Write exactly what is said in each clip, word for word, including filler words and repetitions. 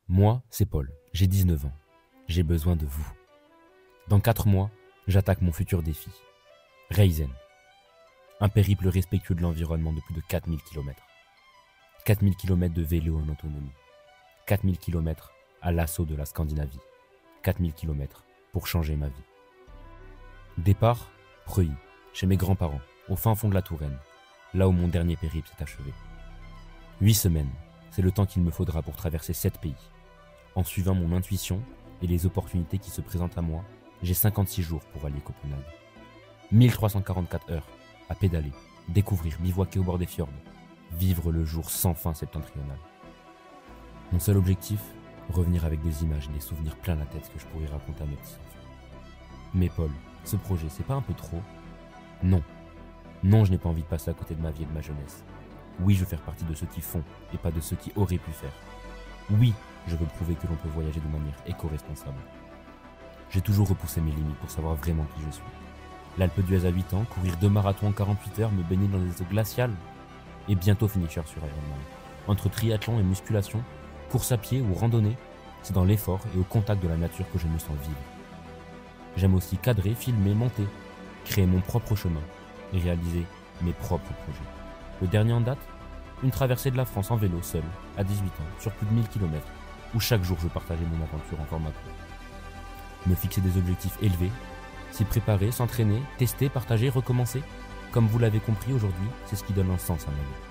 Moi, c'est Paul, j'ai dix-neuf ans. J'ai besoin de vous. Dans quatre mois, j'attaque mon futur défi. Raizen. Un périple respectueux de l'environnement de plus de quatre mille kilomètres. quatre mille kilomètres de vélo en autonomie. quatre mille kilomètres à l'assaut de la Scandinavie. quatre mille kilomètres pour changer ma vie. Départ, Preuilly, chez mes grands-parents, au fin fond de la Touraine, là où mon dernier périple s'est achevé. Huit semaines, c'est le temps qu'il me faudra pour traverser sept pays. En suivant mon intuition et les opportunités qui se présentent à moi, j'ai cinquante-six jours pour aller Copenhague. mille trois cent quarante-quatre heures à pédaler, découvrir, bivouaquer au bord des fjords, vivre le jour sans fin septentrional. Mon seul objectif, revenir avec des images et des souvenirs plein la tête que je pourrais raconter à mes petits-enfants. Mais Paul, ce projet, c'est pas un peu trop ? Non. Non, je n'ai pas envie de passer à côté de ma vie et de ma jeunesse. Oui, je veux faire partie de ceux qui font et pas de ceux qui auraient pu faire. Oui, je veux prouver que l'on peut voyager de manière éco-responsable. J'ai toujours repoussé mes limites pour savoir vraiment qui je suis. L'Alpe d'Huez à huit ans, courir deux marathons en quarante-huit heures, me baigner dans des eaux glaciales et bientôt finisher sur Ironman. Entre triathlon et musculation, course à pied ou randonnée, c'est dans l'effort et au contact de la nature que je me sens vivre. J'aime aussi cadrer, filmer, monter, créer mon propre chemin et réaliser mes propres projets. Le dernier en date, une traversée de la France en vélo seul, à dix-huit ans, sur plus de mille kilomètres, où chaque jour je partageais mon aventure en format court. Me fixer des objectifs élevés, s'y préparer, s'entraîner, tester, partager, recommencer. Comme vous l'avez compris aujourd'hui, c'est ce qui donne un sens à ma vie.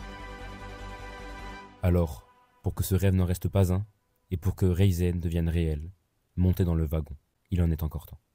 Alors, pour que ce rêve n'en reste pas un, et pour que Raizen devienne réel, montez dans le wagon, il en est encore temps.